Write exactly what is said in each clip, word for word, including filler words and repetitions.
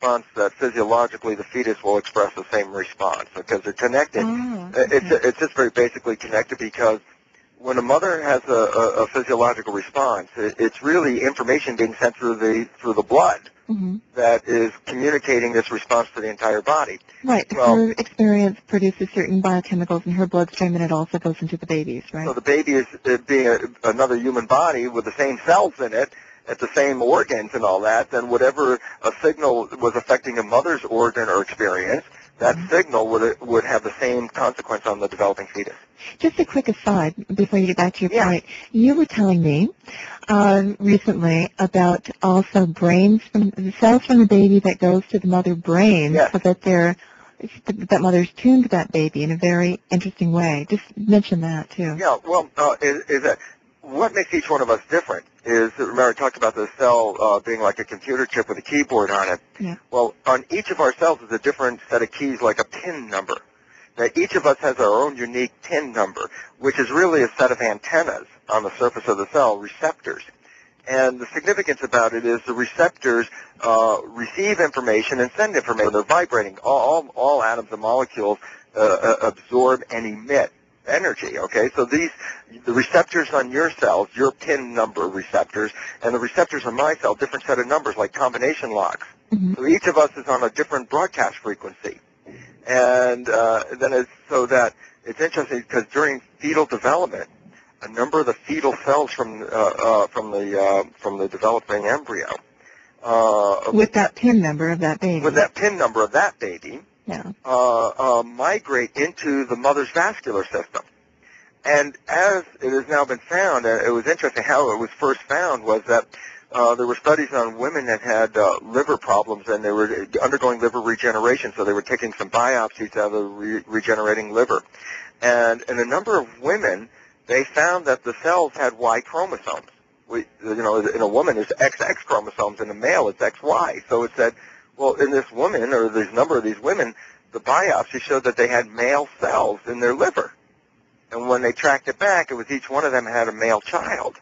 response that physiologically the fetus will express the same response because they're connected. Oh, okay. It's it's just very basically connected because when a mother has a, a, a physiological response, it, it's really information being sent through the through the blood Mm-hmm. that is communicating this response to the entire body. Right. Well, her experience produces certain biochemicals in her bloodstream, and it also goes into the baby's, right? So the baby is uh, being a, another human body with the same cells in it, at the same organs and all that, then whatever a signal was affecting a mother's organ or experience, that Mm-hmm. signal would would have the same consequence on the developing fetus. Just a quick aside before you get back to your Yeah. point. You were telling me uh, recently about also brains from the cells from the baby that goes to the mother brain, Yes. so that they're that mother's tuned that baby in a very interesting way. Just mention that too. Yeah, well, uh, is, is that what makes each one of us different is, remember I talked about the cell uh, being like a computer chip with a keyboard on it. Yeah. Well, on each of our cells is a different set of keys, like a PIN number. Now, each of us has our own unique PIN number, which is really a set of antennas on the surface of the cell, receptors. And the significance about it is the receptors uh, receive information and send information. They're vibrating. All, all, all atoms and molecules uh, uh, absorb and emit energy, okay? So these, the receptors on your cells, your PIN number receptors, and the receptors on my cell, different set of numbers like combination locks. Mm-hmm. So each of us is on a different broadcast frequency. And uh, then it's so that it's interesting because during fetal development, a number of the fetal cells from uh, uh, from the uh, from the developing embryo, uh, With that PIN number of that baby. with that PIN number of that baby, Yeah. uh, uh, migrate into the mother's vascular system. And as it has now been found, and it was interesting how it was first found was that uh, there were studies on women that had uh, liver problems and they were undergoing liver regeneration, so they were taking some biopsies out of the re- regenerating liver. And in a number of women, they found that the cells had Y chromosomes. We, you know, in a woman, there's X X chromosomes. In a male, it's X Y. So it said, well, in this woman, or this number of these women, the biopsy showed that they had male cells in their liver. And when they tracked it back, it was each one of them had a male child.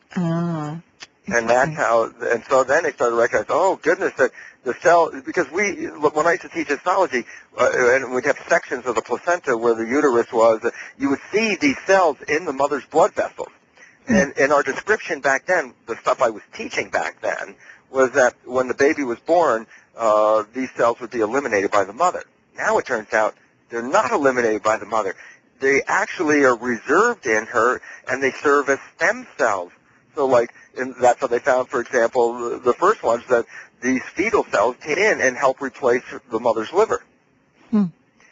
Ah. And that's how, and so then they started recognizing, oh, goodness, that the cell, because we, when I used to teach histology, uh, and we'd have sections of the placenta where the uterus was, uh, you would see these cells in the mother's blood vessels. And in our description back then, the stuff I was teaching back then, was that when the baby was born, uh, these cells would be eliminated by the mother. Now it turns out they're not eliminated by the mother. They actually are reserved in her, and they serve as stem cells. So, like, and that's how they found, for example, the, the first ones, that these fetal cells came in and help replace the mother's liver. Hmm.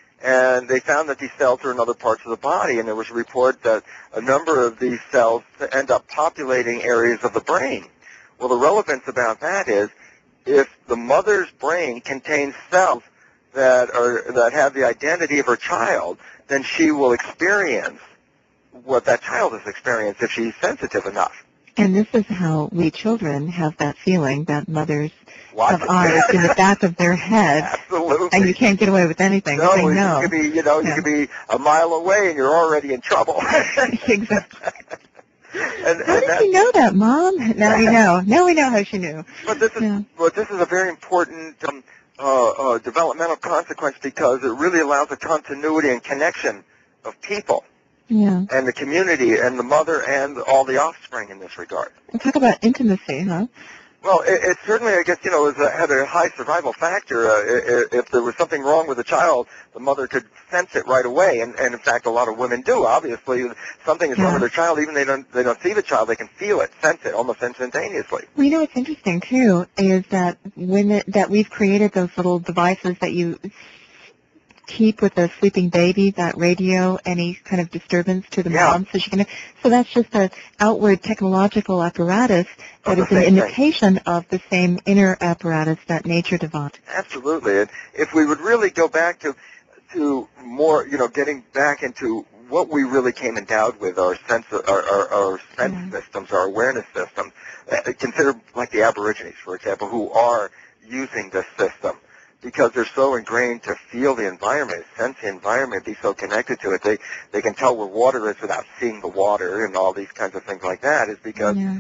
And they found that these cells are in other parts of the body, and there was a report that a number of these cells end up populating areas of the brain. Well, the relevance about that is if the mother's brain contains cells that are that have the identity of her child, then she will experience what that child has experienced if she's sensitive enough. And this is how we children have that feeling that mothers Watch have it. eyes in the back of their head, Absolutely. and you can't get away with anything. No, They you know. could be, you know, Yeah. you could be a mile away and you're already in trouble. Exactly. and, How and did that, she know that, Mom? Now we know. Now we know how she knew. But this is, Yeah. but this is a very important um, uh, uh, developmental consequence because it really allows a continuity and connection of people Yeah. and the community and the mother and all the offspring in this regard. And talk about intimacy, huh? Well, it, it certainly, I guess, you know, is a, had a high survival factor. Uh, i- if there was something wrong with the child, the mother could sense it right away, and, and in fact, a lot of women do. Obviously, something is wrong Yeah. with their child, even they don't they don't see the child, they can feel it, sense it, almost instantaneously. Well, you know what's interesting too is that when it, that we've created those little devices that you keep with a sleeping baby that radio any kind of disturbance to the Yeah. mom, so she can. So that's just an outward technological apparatus that Of is the an same thing. imitation of the same inner apparatus that nature developed. Absolutely. And if we would really go back to to more, you know, getting back into what we really came endowed with, our sense, our, our, our sense Yeah. systems, our awareness systems, uh, consider like the Aborigines, for example, who are using this system because they're so ingrained to feel the environment, sense the environment, be so connected to it. They they can tell where water is without seeing the water and all these kinds of things like that is because Yeah.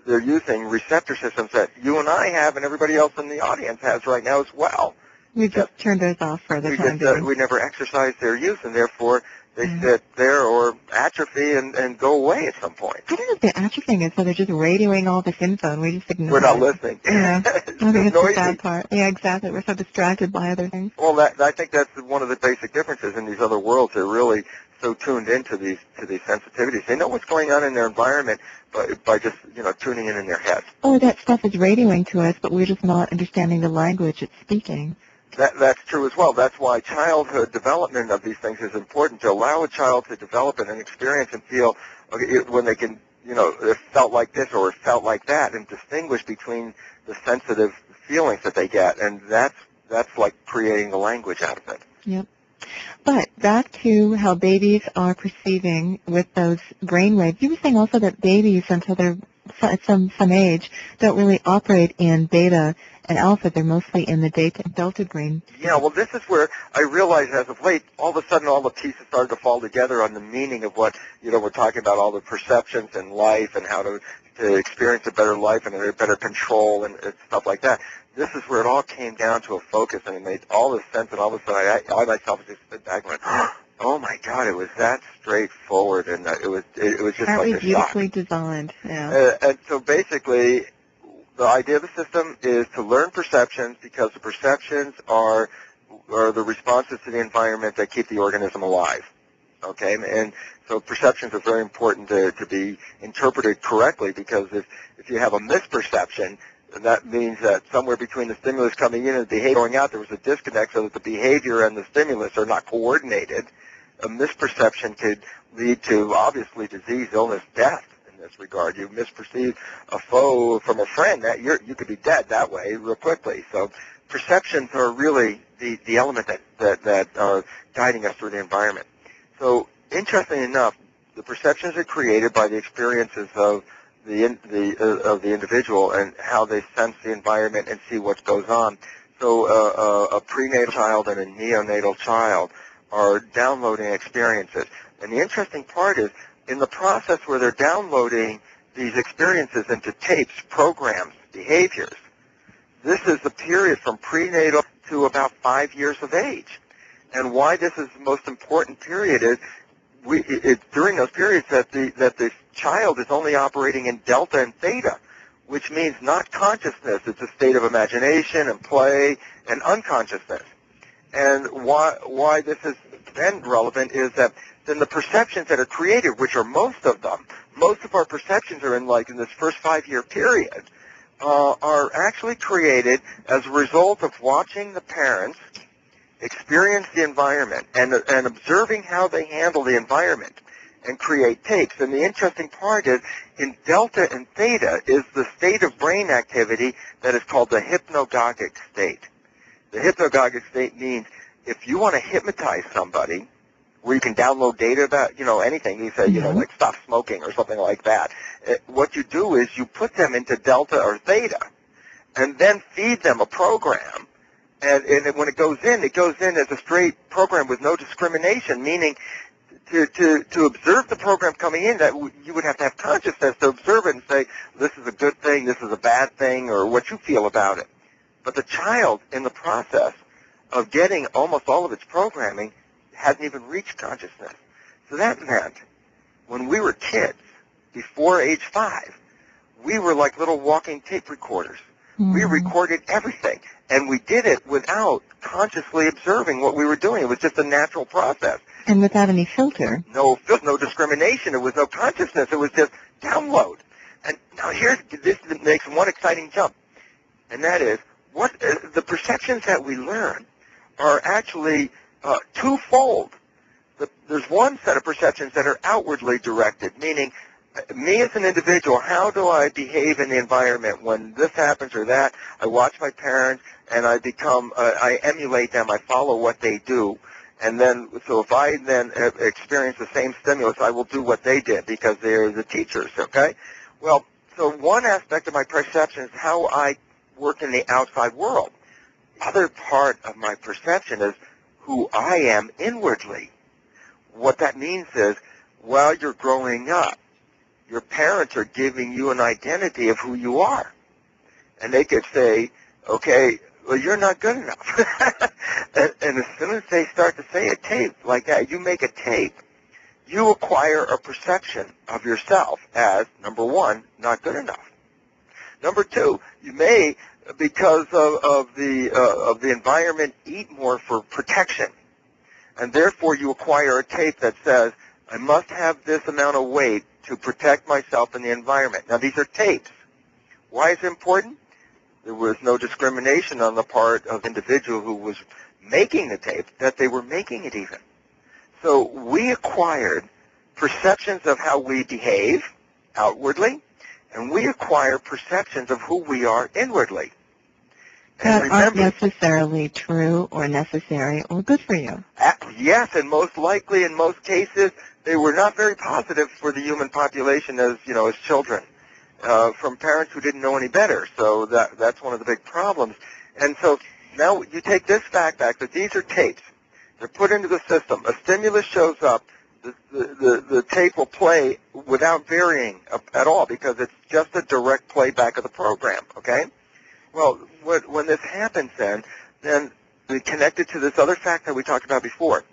they're using receptor systems that you and I have and everybody else in the audience has right now as well. We just yeah. turned those off for the we time just, uh, being. We never exercise their use, and therefore they yeah. sit there or atrophy and, and go away at some point. I don't know if they're atrophying it, so they're just radioing all this info, and we just ignore We're not it. listening. Yeah, I think it's noisy. the sad part. Yeah, exactly. We're so distracted by other things. Well, that, I think that's one of the basic differences in these other worlds. They're really so tuned into these to these sensitivities. They know what's going on in their environment by, by just, you know, tuning in in their heads. Oh, that stuff is radioing to us, but we're just not understanding the language it's speaking. That, that's true as well. That's why childhood development of these things is important, to allow a child to develop and experience and feel okay, it, when they can, you know, it felt like this or it felt like that, and distinguish between the sensitive feelings that they get. And that's, that's like creating the language out of it. Yep. But back to how babies are perceiving with those brain waves. You were saying also that babies, until they're at some, some age, don't really operate in beta and alpha. They're mostly in the delta, delta brain. Yeah, well, this is where I realized as of late, all of a sudden all the pieces started to fall together on the meaning of what, you know, we're talking about, all the perceptions in life and how to, to experience a better life and a better control and, and stuff like that. This is where it all came down to a focus, and it made all this sense, and all of a sudden I, I myself just stood back and went, oh my God, it was that straightforward, and uh, it was it, it was just Apparently like a beautifully shock. designed, yeah. Uh, and so basically, the idea of the system is to learn perceptions, because the perceptions are are the responses to the environment that keep the organism alive. Okay, and so perceptions are very important to, to be interpreted correctly, because if, if you have a misperception, that means that somewhere between the stimulus coming in and the behavior going out, there was a disconnect, so that the behavior and the stimulus are not coordinated. A misperception could lead to, obviously, disease, illness, death in this regard. You misperceive a foe from a friend, that you're, you could be dead that way real quickly. So perceptions are really the, the element that, that, that are guiding us through the environment. So interestingly enough, the perceptions are created by the experiences of the, in, the uh, of the individual and how they sense the environment and see what goes on. So uh, uh, a prenatal child and a neonatal child are downloading experiences. And the interesting part is, in the process where they're downloading these experiences into tapes, programs, behaviors, this is the period from prenatal to about five years of age. And why this is the most important period is, we, it, it, during those periods that the, that the child is only operating in delta and theta, which means not consciousness. It's a state of imagination and play and unconsciousness. And why, why this is then relevant is that then the perceptions that are created, which are most of them, most of our perceptions are in like in this first five-year period, uh, are actually created as a result of watching the parents experience the environment and, and observing how they handle the environment and create tapes. And the interesting part is, in delta and theta is the state of brain activity that is called the hypnagogic state. The hypnagogic state means if you want to hypnotize somebody, where you can download data about, you know, anything, you say, you know, like stop smoking or something like that, it, what you do is you put them into delta or theta and then feed them a program. And, and when it goes in, it goes in as a straight program with no discrimination, meaning to, to, to observe the program coming in, that w- you would have to have consciousness to observe it and say, this is a good thing, this is a bad thing, or what you feel about it. But the child, in the process of getting almost all of its programming, hasn't even reached consciousness. So that meant when we were kids, before age five, we were like little walking tape recorders. Mm-hmm. We recorded everything, and we did it without consciously observing what we were doing. It was just a natural process. And without any filter. No, no discrimination. There was no consciousness. It was just download. And now here's, this makes one exciting jump, and that is, what uh, the perceptions that we learn are actually uh, twofold. The, there's one set of perceptions that are outwardly directed, meaning me as an individual, how do I behave in the environment when this happens or that? I watch my parents, and I become, uh, I emulate them. I follow what they do. And then, so if I then experience the same stimulus, I will do what they did because they're the teachers, okay? Well, so one aspect of my perception is how I work in the outside world. The other part of my perception is who I am inwardly. What that means is, while you're growing up, your parents are giving you an identity of who you are. And they could say, okay, well, you're not good enough. and, and as soon as they start to say a tape like that, you make a tape, you acquire a perception of yourself as, number one, not good enough. Number two, you may, because of, of the uh, of the environment, eat more for protection. And therefore, you acquire a tape that says, I must have this amount of weight to protect myself in the environment. Now, these are tapes. Why is it important? There was no discrimination on the part of the individual who was making the tape, that they were making it even. So we acquired perceptions of how we behave outwardly, and we acquire perceptions of who we are inwardly. That aren't necessarily true or necessary or good for you. Uh, yes, and most likely in most cases, they were not very positive for the human population as, you know, as children, uh, from parents who didn't know any better. So that that's one of the big problems. And so now you take this fact back, that these are tapes. They're put into the system. A stimulus shows up. The, the, the, the tape will play without varying at all because it's just a direct playback of the program, okay? Well, what, when this happens then, then we connect it to this other fact that we talked about before.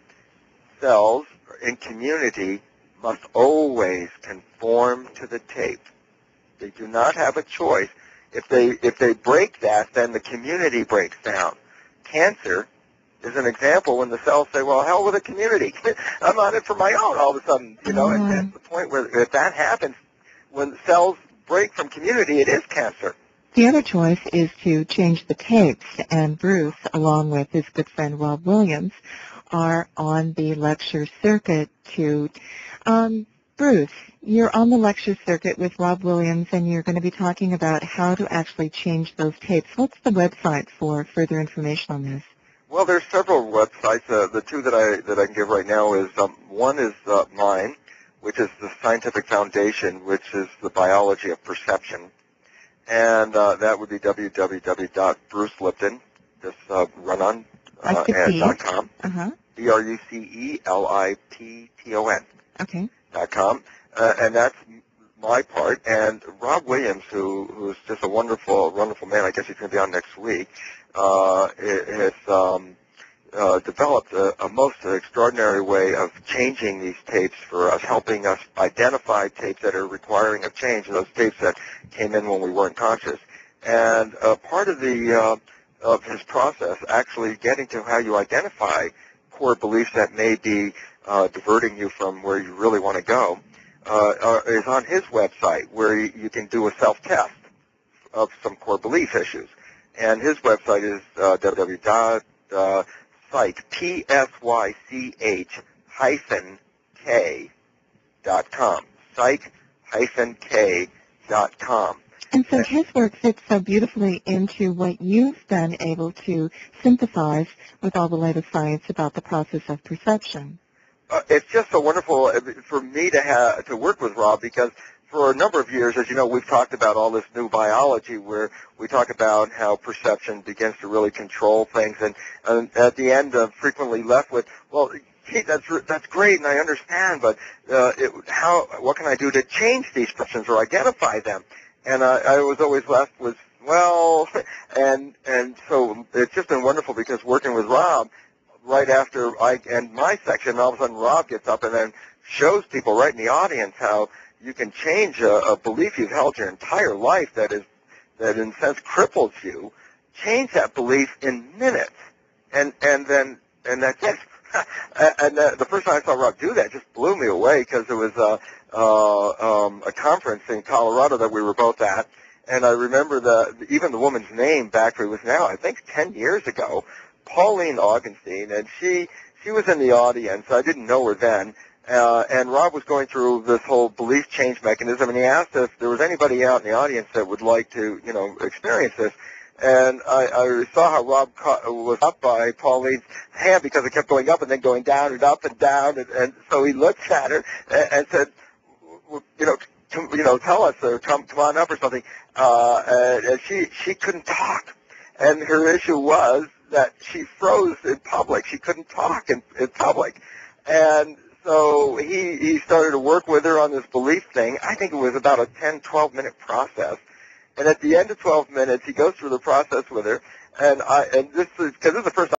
Cells in community must always conform to the tape. They do not have a choice. If they, if they break that, then the community breaks down. Cancer is an example when the cells say, well, hell with the community. I'm on it for my own all of a sudden. You know, Mm-hmm. and that's the point where if that happens, when cells break from community, it is cancer. The other choice is to change the tapes, and Bruce, along with his good friend Rob Williams, are on the lecture circuit to, um, Bruce, you're on the lecture circuit with Rob Williams, and you're going to be talking about how to actually change those tapes. What's the website for further information on this? Well, there's several websites. Uh, the two that I that I can give right now is um, one is uh, mine, which is the Scientific Foundation, which is the biology of perception, and uh, that would be w w w dot bruce lipton, just uh, run on uh, dot com, uh-huh. B R U C E L I P T O N Okay. dot com, uh, and that's my part. And Rob Williams, who who's just a wonderful, wonderful man. I guess he's going to be on next week. Uh, has um, uh, developed a, a most extraordinary way of changing these tapes for us, helping us identify tapes that are requiring a change, and those tapes that came in when we weren't conscious. And uh, part of the uh, of his process, actually getting to how you identify core beliefs that may be uh, diverting you from where you really want to go, uh, uh, is on his website, where you, you can do a self-test of some core belief issues. And his website is uh, w w w dot psych, P S Y C H hyphen K dot com, psych hyphen K dot com. And so his work fits so beautifully into what you've been able to synthesize with all the latest science about the process of perception. Uh, it's just so wonderful for me to have to work with Rob, because for a number of years, as you know, we've talked about all this new biology where we talk about how perception begins to really control things, and, and at the end, uh, frequently left with, well, gee, that's that's great, and I understand, but uh, it, how? What can I do to change these perceptions or identify them? And uh, I was always left with, well, and and so it's just been wonderful, because working with Rob, right after I end my section, all of a sudden Rob gets up and then shows people right in the audience how you can change a, a belief you've held your entire life that is that in a sense cripples you. Change that belief in minutes, and and then and that's it. And uh, the first time I saw Rob do that just blew me away, because it was uh, uh, um, a conference in Colorado that we were both at, and I remember the even the woman's name back it was now I think ten years ago, Pauline Augenstein, and she she was in the audience. I didn't know her then. Uh, and Rob was going through this whole belief change mechanism, and he asked if there was anybody out in the audience that would like to, you know, experience this. And I, I saw how Rob caught, was up by Pauline's hand, because it kept going up and then going down and up and down. And, and so he looked at her and, and said, you know, to, you know, tell us or come, come on up or something. Uh, and, and she she couldn't talk, and her issue was that she froze in public. She couldn't talk in, in public, and so he, he started to work with her on this belief thing. I think it was about a ten, twelve minute process. And at the end of twelve minutes, he goes through the process with her. And I, and this is, because this is the first